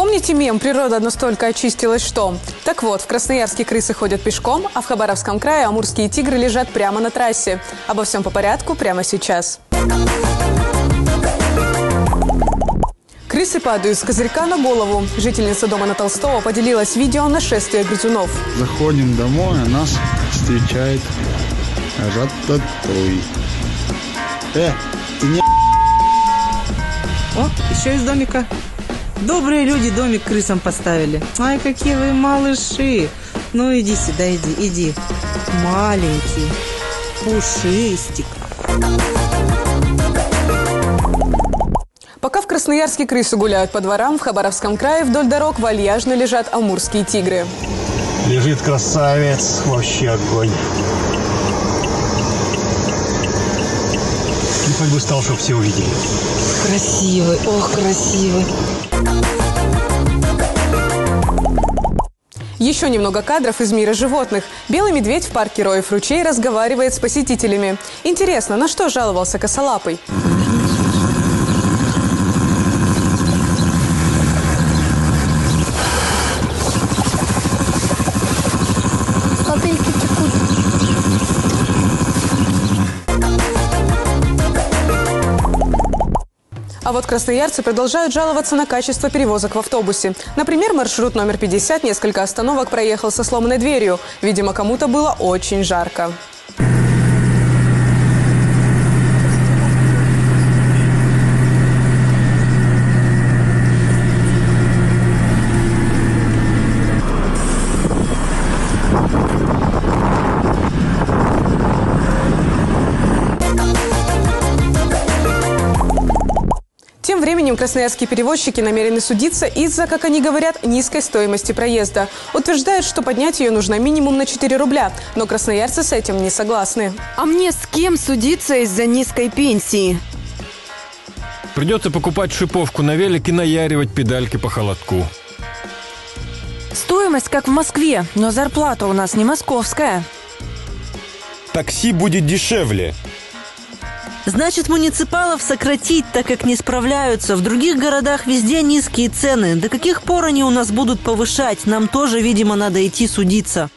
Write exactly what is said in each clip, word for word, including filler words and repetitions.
Помните мем «Природа настолько очистилась, что…» Так вот, в Красноярске крысы ходят пешком, а в Хабаровском крае амурские тигры лежат прямо на трассе. Обо всем по порядку прямо сейчас. Крысы падают с козырька на голову. Жительница дома на Толстого поделилась видео нашествия грызунов. Заходим домой, а нас встречает рататуй. Э, ты не... О, еще из домика. Добрые люди домик крысам поставили. Ай, какие вы малыши. Ну, иди сюда, иди, иди. Маленький, пушистик. Пока в Красноярске крысы гуляют по дворам, в Хабаровском крае вдоль дорог вальяжно лежат амурские тигры. Лежит красавец, вообще огонь. И хоть бы стал, чтобы все увидели. Красивый, ох, красивый. Еще немного кадров из мира животных. Белый медведь в парке Роев ручей разговаривает с посетителями. Интересно, на что жаловался косолапый? А вот красноярцы продолжают жаловаться на качество перевозок в автобусе. Например, маршрут номер пятьдесят несколько остановок проехал со сломанной дверью. Видимо, кому-то было очень жарко. Тем временем красноярские перевозчики намерены судиться из-за, как они говорят, низкой стоимости проезда. Утверждают, что поднять ее нужно минимум на четыре рубля, но красноярцы с этим не согласны. А мне с кем судиться из-за низкой пенсии? Придется покупать шиповку на велик и наяривать педальки по холодку. Стоимость как в Москве, но зарплата у нас не московская. Такси будет дешевле. Значит, муниципалов сократить, так как не справляются. В других городах везде низкие цены. До каких пор они у нас будут повышать? Нам тоже, видимо, надо идти судиться.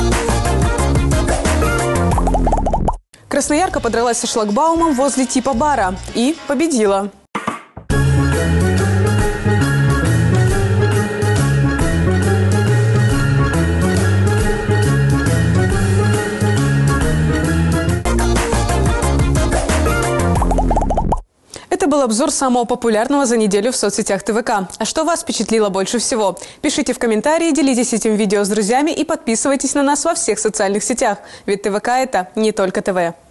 Красноярка подралась со шлагбаумом возле типа бара и победила. Это был обзор самого популярного за неделю в соцсетях ТВК. А что вас впечатлило больше всего? Пишите в комментарии, делитесь этим видео с друзьями и подписывайтесь на нас во всех социальных сетях. Ведь ТВК – это не только ТВ.